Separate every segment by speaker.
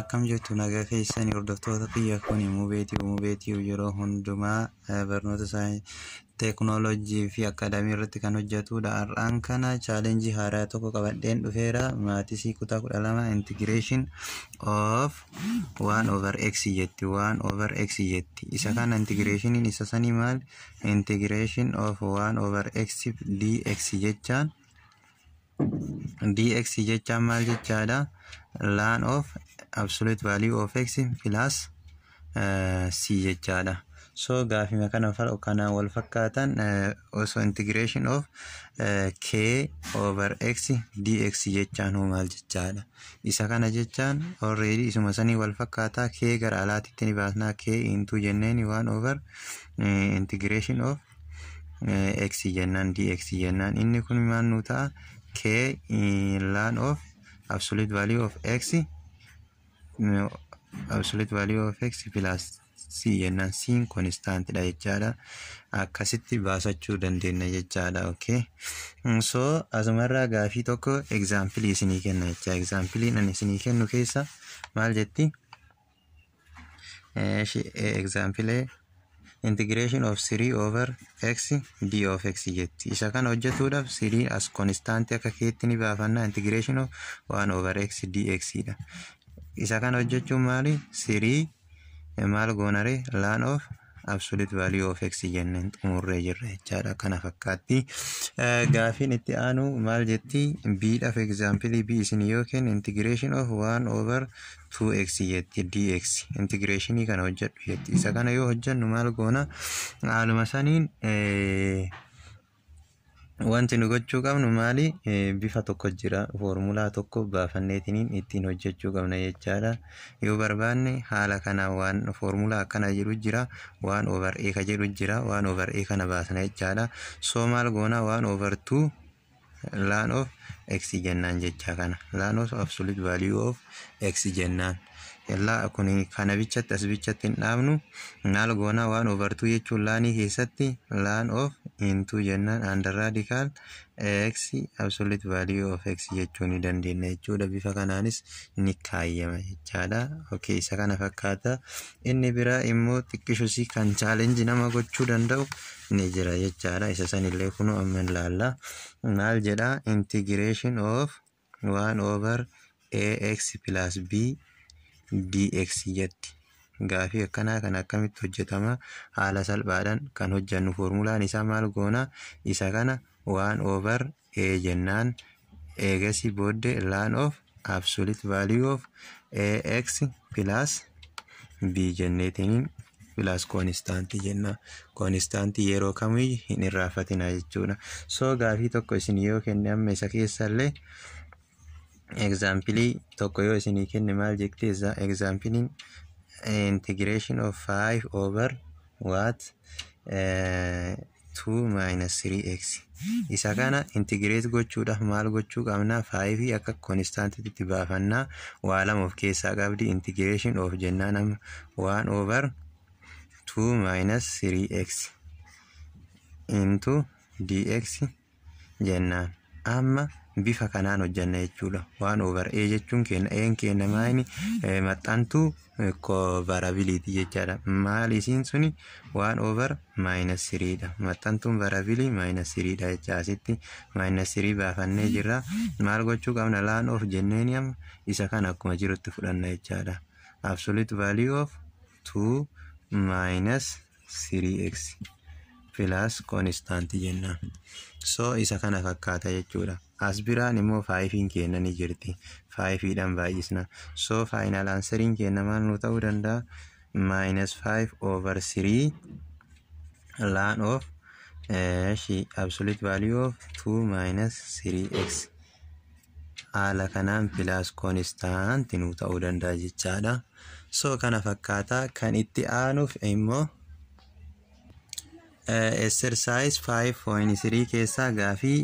Speaker 1: akkam jirtu nagaa keessanii hordoftoota xiyya kun muubeetii yeroo hundumaa barnoota teeknooloojii fi akaadaamii irratti kan hojjetudha. Har'aan kana chaalenjii haaraa tokko qabadheen dhufeera. Maatisii kutaa 12 integration of 1/x jetti. 1/x jetti. Isa kana integrationiin isa sanii maal? Integration of 1/x dx jechaan. dx jechaan maal jechaadha? Ln of absolute value of x plus c jechaadha. So gaafima kana wal fakkaatan also integration of k over x dx jechaan maal jechaadha. Isa kana jechaan already isuma sanii wal fakkaata. K gara alaatitti ni baasnaa. K into jenneen 1 over integration of x jennaan dx jennaan. Inni kun maal nu ta'a? K ln of absolute value of x plus c jennaan. C constant dha jechaadha. Akkasitti baasachuu dandeenya jechaadha. Okay, so asumarraa gaafii tokko example isinii kenna jecha. Example ani isinii kennu keessa maal jetti? Example integration of 3 over x d of x jetti. Isa kana hojjetuudhaaf 3 as constant akka keetti ni baafanna. Integration of 1 over x dx dha. Isa kana hojjechuun maali? 3 maal goonare? Ln of absolute value of x jenneen xumurree jirra jechaadha. Kana fakkaatti. Gaafiin itti aanu maal jetti? B dhaaf example B isin yookiin integration of 1 over 2x jetti dx. Integrationii kana hojjedhu jetti. Isa kana yoo hojjennu maal goona? Haaluma saniin wanti nu gochuu qabnu maali? Bifa tokko jira. Formulaa tokko baafanneetiniin ittiin hojjechuu qabna jechaadha. Yoo barbaanne haala kana waan formulaa akkana jedhu jira. 1 over a ka jedhu jira. 1 over a kana baasna jechaadha. So maal goona? 1 over 2 ln of x jennaan jecha kana. Ln of absolute value of x jennaan. Yalla kuni kana bichatti as bichatti hin dhaabnu. Maal goona? 1 over 2 jechuun laanii keessatti ln of into jennaan under radical x absolute value of x jechuu ni dandeenya jechuudha. Bifa kanaanis ni kaayyama jechaadha. Okay, isa kana fakkaata. Inni biraa immoo xiqqishusii kan challenge nama gochuu danda'u ni jira jechaadha. Isa sanillee kunoo amma ilaalla. Maal jedha? Integration of 1 over ax plus b dx jetti. Gaafii akkanaa kan akkamitti hojjetama? Haala salphaadhaan kan hojjennu. Formulaan isaa maal goona? Isa kana 1 over a jennaan. Eegasii booddee ln of absolute value of ax plus b jenneetiniin plus constant jenna. Constant yeroo kamiyyuu hin irraafatina jechuudha. So gaafii tokko isin yoo kenne amma isa keessallee example tokko yoo isinii kenne maal jettee? Example integration of 5 over what 2 minus 3x. Isa kana integrate gochuudhaaf maal gochuu qabna? 5 akka constant itti baafannaa. Waa lama of keessaa qabdi. Integration of jennaan 1 over 2 minus 3x into dx jennaan. Amma bifa kanaan hojjanna jechuudha. 1 over a jechuun keenya maayini maxxantuu variability jechaadha. Maal isiin suni 1 over minus 3 dha. Maxxantuun variability minus 3 dha jecha. Asitti minus 3 baafannee jirra. Maal gochuu qabna? ln of jenneenium isa kana akkuma jirutti fudhanna jechaadha. Absolute value of 2 minus 3x plus constant jennaan. So isa kana fakkaata jechuudha. As biraan immoo 5 kenna ni jirti. 5 dhaan baay'isna. So final answeriin kenna maal nu ta'uu danda'a? Minus 5 over 3 ln of absolute value of 2 minus 3x. Haala kanaan plus constant nu ta'uu danda'a jechaadha. So kana fakkaata. Kan itti aanuuf immoo exercise 5.3 keessa gaafii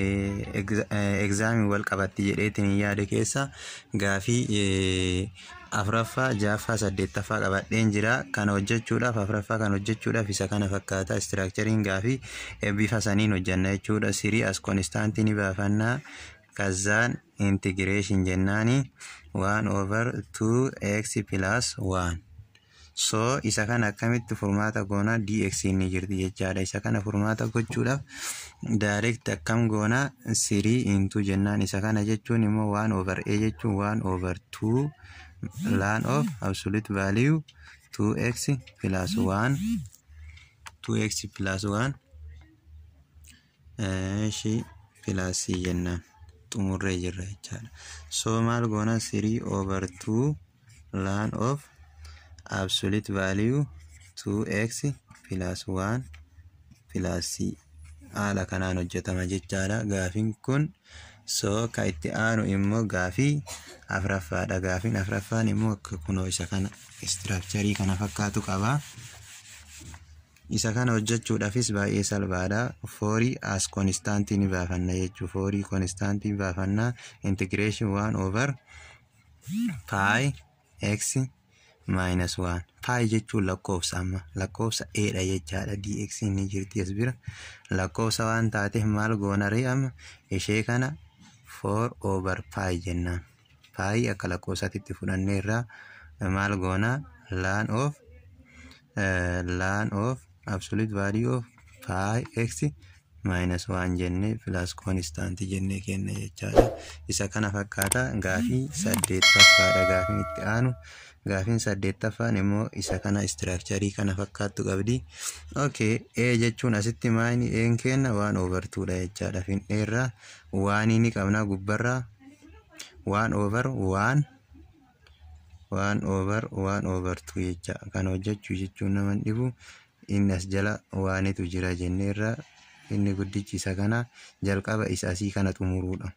Speaker 1: exam wal qabatti jedheetiin yaada keessa gaafii afraffaa jaaffaa saddeettaffaa qabadheen jira. Kana hojjechuudhaaf afraffaa kan hojjechuudhaaf isa kana fakkaata. Structuring gaafii bifa saniin hojjanna jechuudha. 3 as constant ni baafannaa. Kazaan integration jennaani 1/2x plus 1. So isa kana akkamitti furmaata goona dx ni jirti jechaadha. Isa kana furmaata gochuudhaaf direct akkam goona 3 into jennaan. Isa kana jechuun immoo 1/a jechuun 1/2 ln of absolute value 2x plus 1 2x plus 1 plus c jennaan xumurree jirra jechaadha. So maal goona 3/2 ln of absolute value 2x plus 1 plus c haala kanaan hojjetama jechaadha gaafiin kun. So ka itti aanu immoo gaafii afuraffaadha. Gaafiin afuraffaan immoo akka kunoo isa kana structure kana fakkaatu qaba. Isa kana hojjechuudhaafis baay'ee salphaadha. 4 as constant ni baafanna jechuu. 4 constant baafanna integration 1/pi x minus 1. Pi jechuun lakkoofsa amma lakkoofsa a dha jechaadha. dx ni jirti as bira lakkoofsa waan taateef maal goona ree amma ishee kana 4/pi jennaan. Pi akka lakkoofsaatti fudhannee irraa maal goona ln of absolute value of pi x minus 1 jenne plus constant jenne kenna jechaadha. Isa kana fakkaata. Gaafii 8ffaadha gaafiin itti aanu. Gaafiin 8ffaan immoo isa kana structure kana fakkaattu qabdi. Okay, a jechuun asitti maayini a kenna 1/2 dha jechaadha. Finneerra 1 ni qabna gubbarra 1/1/2 jecha. Kan hojjechuu jechuun nama dhibu inni as jala waanitu jira jenneerra inni guddichi isa kana jalqaba isa asii kana xumuruudha.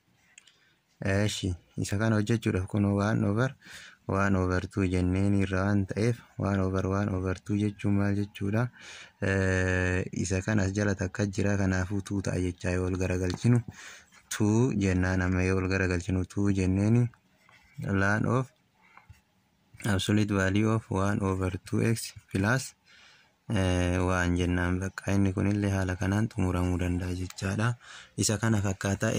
Speaker 1: Isa kana hojjechuudhaaf kun 1/2 jenneen irra waan ta'eef 1/1/2 jechuun maal jechuudha? Isa kana as jala takka jira kanaafuu 2 ta'a jechaa yoo ol garagalchinu 2 jennaan. Amma yoo ol garagalchinu 2 jenneeni ln of absolute value of 1/2x plus 1 jennaan. Bakka inni kunillee haala kanaan xumuramuu danda'a jechaadha. Isa kana fakkaata.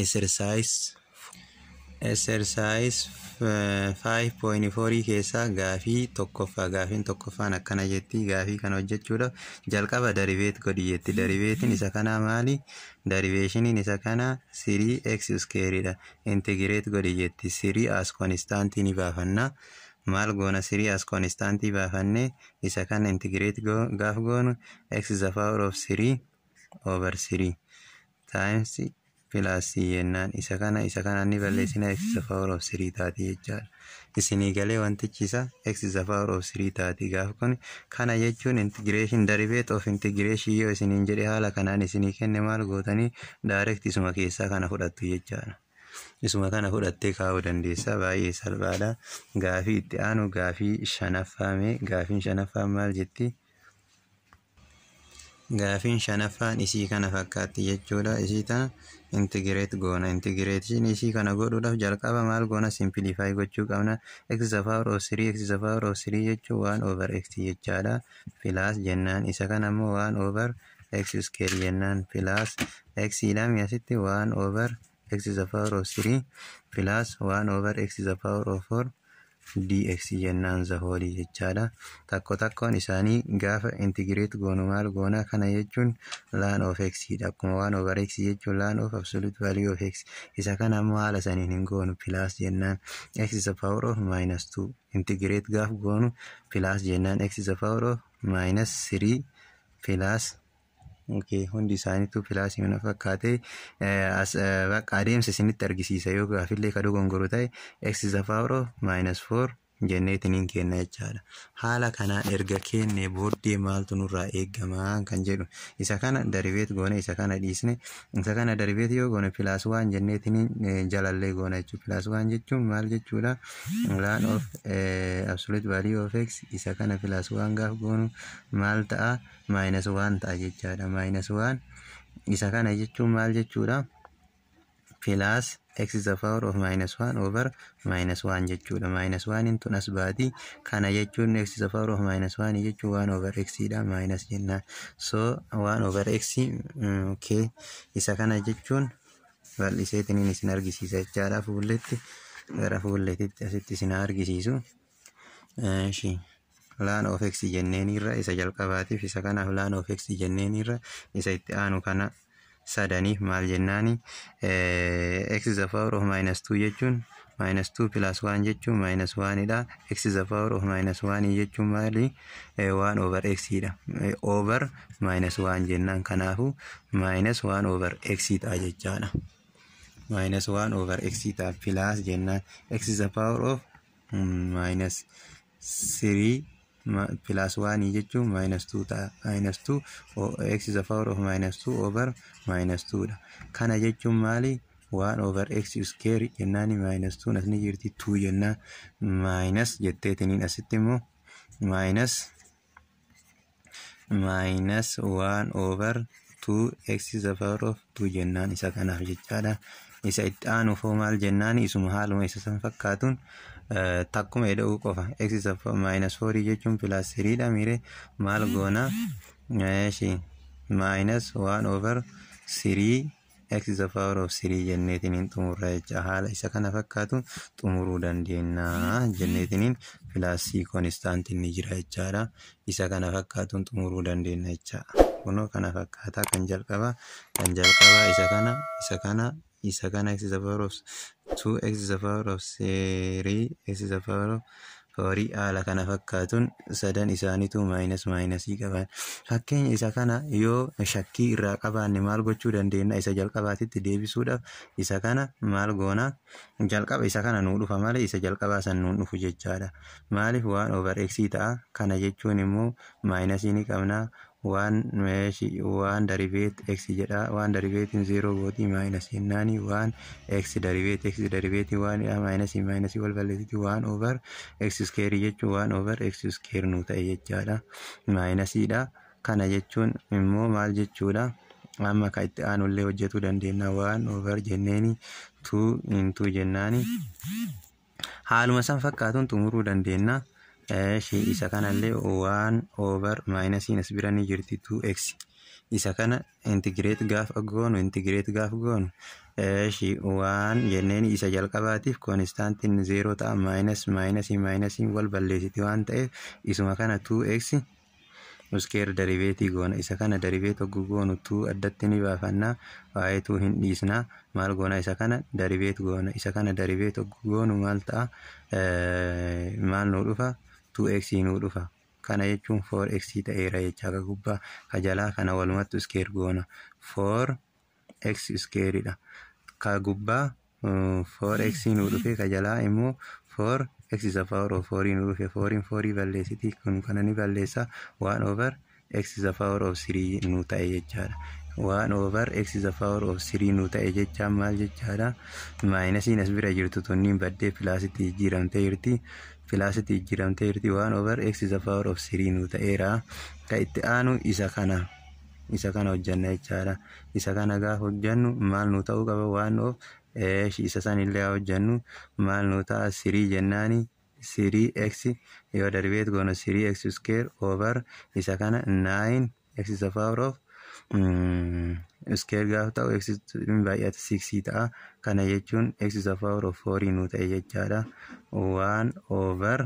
Speaker 1: Exercise 5.4 keessaa gaafii tokkoffaa. Gaafiin tokkoffaan akkana jetti. Gaafii kana hojjechuudhaaf jalqaba derivate godhi jetti. Derivatiin isa kana maali? Derivationiin isa kana 3x square dha. Integrate godhi jetti. 3 as constant ni baafanna. Maal goona 3 as constant baafanne isa kana integrate gaaf goonu x to the power of 3/3 times plus jennaan. Isa kana ni balleessina x to the power of 3 taati jechaadha. Isinii galee wantichi isa x to the power of 3 taati gaaf kun. Kana jechuun integration derivate of integration yoo isiniin jedhe haala kanaan isinii kenne maal gootanii direct isuma keessaa kana fudhattu jechaadha. Isuma kana fudhattee kaa'uu dandeessa. Baay'ee salphaadha. Gaafii itti aanu gaafii 5ffaa. Gaafiin 5ffaan maal jetti? Gaafiin 5ffaan isii kana fakkaatti jechuudha. Isii tana integrate goona. Integration isii kana godhuudhaaf jalqaba maal goona simplify gochuu qabna. x to the power of 3 x to the power of 3 jechuun 1/x jechaadha. Plus jennaan. Isa kana immoo 1/x square jennaan. Plus x lami asitti 1/x to the power of 3 plus 1/x to the power of 4 dx jennaan zahoolii jechaadha. Takkoon isaanii gaafa integrate goonu maal goona? Kana jechuun ln of x dha. Akkuma 1/x jechuun ln of absolute value of x. Isa kana ammoo haala saniin hin goonu plus jennaan. X to the power of -2 integrate gaaf goonu plus jennaan. X to the power of -3 plus hundi isaaniitu pilaasii mana fakkaate bakka adeemsa isinitti argisiisa yoo gaafillee kaduu gongoro ta'e x to the power of -4 jenneetiniin kenna jechaadha. Haala kanaan erga kenne booddee maaltu nurraa eegamaa kan jedhu isa kana derivate goone isa kana dhiisne isa kana derivate yoo goone +1 jenneetiniin jalallee goona jechuudha. +1 jechuun maal jechuudha? Ln of absolute value of x isa kana +1 gaaf goonu maal ta'a? -1 ta'a jechaadha. -1 isa kana jechuun maal jechuudha? Plus x to the power of -1/-1 jechuudha. -1 tun as baati. Kana jechuun x to the power of -1 jechuun 1/x dha. Minus jennaan. So 1/x okay. Isa kana jechuun bal'iseetiniin isin argisiisa jechaadha. Fuulletti gara fuulleetitti asitti isin argisiisu. Laan of x jenneenirra isa jalqabaatiif isa kanaaf laan of x jenneenirra isa itti aanu kana sadaniif maal jennaani x is the power of -2 jechuun -2 plus 1 jechuun -1 dha. X is the power of -1 jechuun maali 1 over x dha. Over -1 jennaan kanaafu -1 over x dha jechaadha. -1 over x dha plus jennaan x is the power of -3 plus 1 jechuun -2 ta'a. -2 x is the power of -2 over -2 dha. Kana jechuun maali 1 over x square jennaan -2 asni jirti 2 jennaan minus jetteetiniin asitti immoo minus 1 over 2 x is the power of 2 jennaan isa kanaaf jechaadha. Isa itti aanuuf maal jennaan isuma haaluma isa san fakkaatuun takkuma eda'uu qofa x is -4 jechuun plus 3 dha. Mire maal goona minus 1 over 3 x is the power of 3 jenneetiniin xumurra jecha haala isa kana fakkaatu xumuruu dandeenya jenneetiniin plus c constant inni jira jechaadha. Isa kana fakkaatuun xumuruu dandeenya jecha kunoo kana fakkaata kan jalqaba isa kana x is the power of 2 x is the power of 3 x is the power of 4 haala kana fakkaatuun sadan isaaniitu minus qaban. Fakkeenya isa kana yoo shakkii irraa qabaanne maal gochuu dandeenya isa jalqabaatitti deebisuudhaaf isa kana maal goona jalqaba isa kana nuu dhufa malee isa jalqabaa san nuu dhufu jechaadha. Maaliif 1 over x ta'a. Kana jechuun immoo minus ni qabna. 1 derivate x jedha 1 derivate 0 gooti minus jennaani 1 x derivate 1 minus wal balleessiti 1 over x square jechuun 1 over x square nu ta'e jechaadha. Minus dha. Kana jechuun immoo maal jechuudha amma ka itti aanullee hojjetuu dandeenya 1 over jenneeni 2 into jennaani haaluma san fakkaatuun xumuruu dandeenya. Isa kanallee 1 over minus as bira ni jirti 2x isa kana integrate gaaf goonu 1 jenneen isa jalqabaatiif constant 0 ta'a minus wal balleessiti waan ta'eef isuma kana 2x square derivative goona isa kana derivative goonu 2 addatti ni baafanna waa'ee 2 hin dhiisna maal goona isa kana derivative goona isa kana derivative goonu maal ta'a maal nu dhufa 2x nu dhufa. Kana jechuun 4x ta'eera jecha ka gubbaa ka jalaa kana walumattu square goona 4x square dha. Ka gubbaa 4x nu dhufe ka jalaa immoo 4x is the power of 4 nu dhufe 4 balleessiti kun kana ni balleessa 1 over x is the power of 3 nu ta'e jechaadha. 1 over x is the power of 3 nu ta'e jecha maal jechaadha minus as bira jirtu tunniin baddee plusiti jijjiiramtee jirti. 1 over x is the power of 3 nu ta'eera. Ka itti aanu isa kana hojjanna jechaadha. Isa kana gaaf hojjannu maal nu ta'uu qaba 1 of isa sanillee hojjannu maal nu ta'a 3 jennaani 3x yoo derivative goona 3x square over isa kana 9x is the power of square gaaf ta'u x baay'ata 6 ta'a. Kana jechuun x is the power of 4 nu ta'e jechaadha. 1 over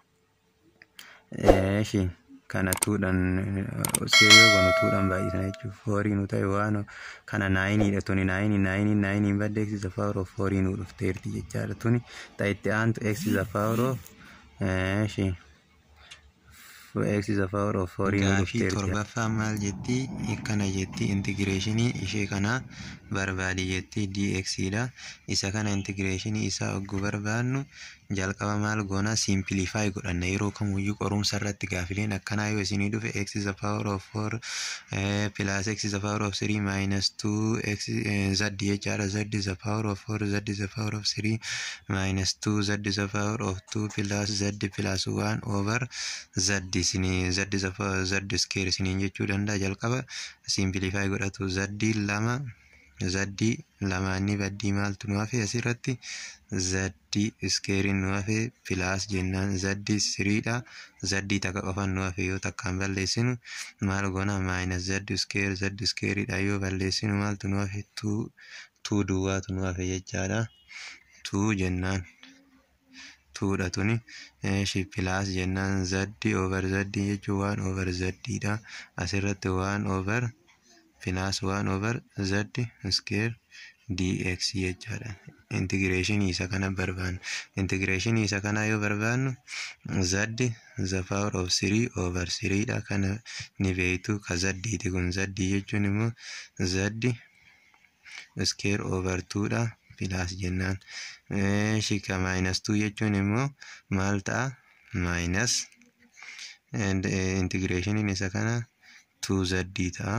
Speaker 1: kana 2dhan square yoo goonu 2dhan baay'isna jechuudha 4 nu ta'e 1 kana 9 dha tuni 9 badde x is the power of 4 nu dhufteerti jechaadha. Tuni ta'itti aantu x is the power of x is the power of 4 nu dhufteerti. Torbaffaa maal jetti ikkana jetti integreeshinii ishee kana barbaadi jetti dx dha. Isa kana integreeshinii isaa ogguu barbaadnu jalqaba maal goona simplify godhanna yeroo kamuyyuu qorumsa irratti gaafileen akkanaa yoo isinii dhufe x is the power of 4 plus x is the power of 3 minus 2 x z jechaadha. Z is the power of 4 z is the power of 3 minus 2 z is the power of 2 plus z plus 1 over z isinii z is the power z square isiniin jechuu danda'a. Jalqaba simplify godhatu zaddi lamaanni baddii maaltu nu hafe asirratti zaddi square nu hafe plus jennaan zaddi 3 dha. Zaddi takka qofan nu hafe yoo takkaan balleessinu maal goona minus z square dha yoo balleessinu maaltu nu hafe 2 duwwaatu nu hafe jechaadha. 2 jennaan 2dha tuni plus jennaan z over z jechuun 1 over z dha. Asirratti 1 over plus 1 over z square dx jechaadha. Integration isa kana barbaannu. Integration isa kana yoo barbaannu z the power of 3 over 3 dha. Kana ni beektu ka z iti kun z jechuun immoo z square over 2 dha. Plus jennaan shika minus 2 jechuun immoo maal ta'a minus and integration isa kana 2z ta'a.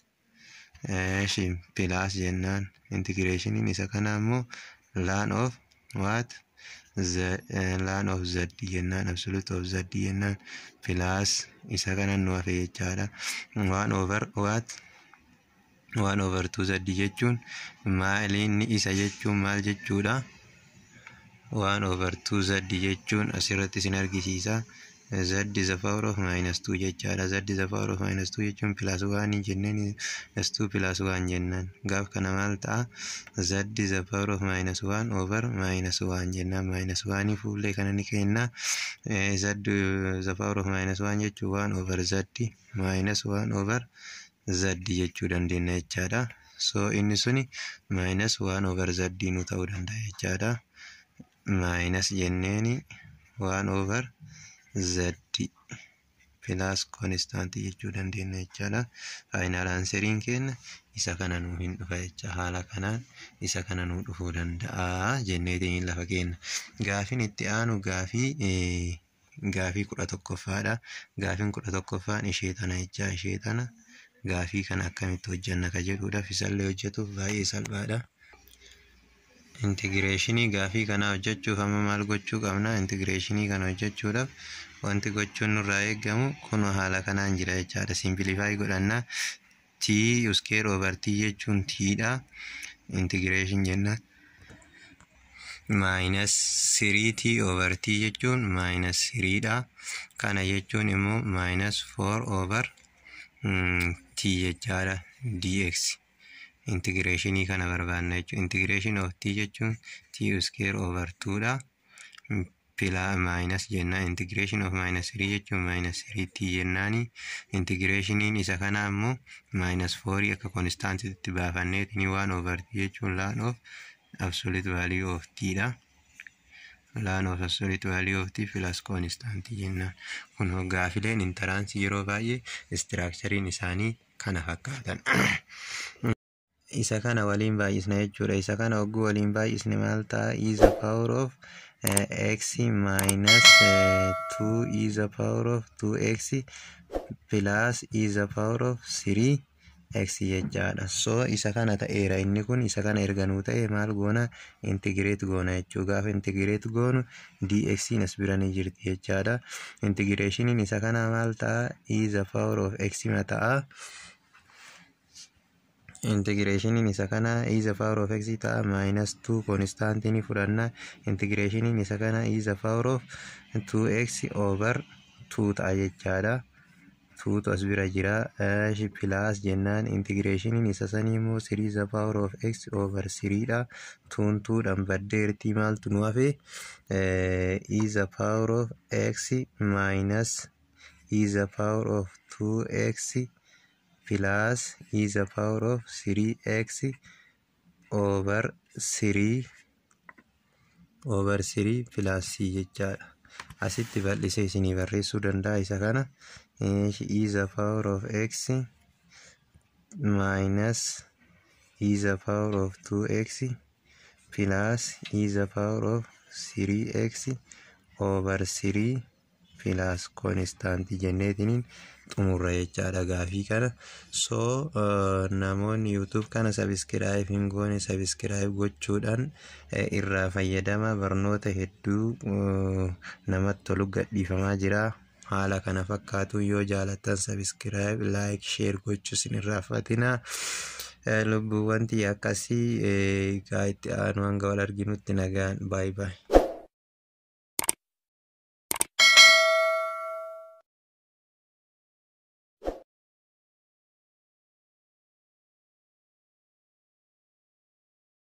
Speaker 1: Plus jennaan integration isa kana immoo ln of what ln of z jennaan absolute of z jennaan plus isa kana nu hafe jechaadha 1 over what 1 over 2z jechuun maaliin isa jechuun maal jechuudha 1 over 2z jechuun asirratti isin argisiisa z is the power of minus 2 jechaadha. Z is the power of minus 2 jechuun plus 1 jennaan s2 plus 1 jennaan gaaf kana maal ta'a z is the power of minus 1 over minus 1 jennaan minus 1 fuullee kana ni kenna z is the power of minus 1 jechuun 1 over z minus 1 over z jechuu dandeenya jechaadha. So inni suni minus 1 over z nu ta'uu danda'a jechaadha. Minus jenneeni 1 over z plus constant jechuu dandeenya jechaadha. Final answeriin keenya isa kana nu hin dhufa jecha haala kanaan isa kana nu dhufuu danda'a jenneetiin lafa keenya. Gaafiin itti aanu gaafii 11ffaadha. Gaafiin 11ffaan ishee tana jecha ishee tana gaafii kana akkamitti hojjanna ka jedhuudhaaf isallee hojjetuuf baay'ee salphaadha. Integrationii gaafii kana hojjechuuf amma maal gochuu qabna? Integrationii kana hojjechuudhaaf wanti gochuun nurraa eegamu kun haala kanaan jira jechaadha. Simplify godhanna t square over t jechuun t dha. Integration jenna minus 3t over t jechuun minus 3 dha. Kana jechuun immoo minus 4 over t jechaadha dx. Integration kana barbaanna jechuun integration of t jechuun t square over 2 dha. Plus minus jenna integration of minus 3 jechuun minus 3t jennaani. Integration isa kana ammoo minus 4 akka constant itti baafanneetini 1 over t jechuun ln of absolute value of t dha. Ln of absolute value of t plus constant jenna. Kun gaafileen intaraansii yeroo baay'ee structurein isaanii kana fakkaatan. Isa kana waliin baay'isna jechuudha. Isa kana hogguu waliin baay'isne maal ta'a? E is the power of x minus 2 is the power of 2x plus is the power of 3x jechaadha. So isa kana ta'eera inni kun isa kana erga nuu ta'e maal goona integrate goona jechuu. Gaafa integrate goonu dx as bira ni jirti jechaadha. Integrationin isa kana maal ta'a? E is the power of x ma ta'a. Integration isa kana is the power of x ta'a minus 2 constant ni fudhanna. Integration isa kana is the power of 2x over 2 ta'a jechaadha. 2 as bira jira plus jennaan integration isa sanii immoo 3 is the power of x over 3 dha. 2 dhaan baddeerti maaltu nu hafe is the power of x minus is the power of 2x plus is the power of 3x over 3 plus c jechaadha. Asitti bal'isee isinii barreessuu danda'a isa kana. Is the power of x minus is the power of 2x plus is the power of 3x over 3 plus constant jenneetiniin xumurra jechaadha gaafii kana. So namoonni YouTube kana subscribe hin goone subscribe gochuudhaan irraa fayyadama. Barnoota hedduu namatti tolu gadhiifamaa jira. Haala kana fakkaatu yoo jaalattan subscribe like share gochuu isin irraa fatina. Lubbuuwwan akkasii itti aanu hanga wal arginutti nagaan bye bye.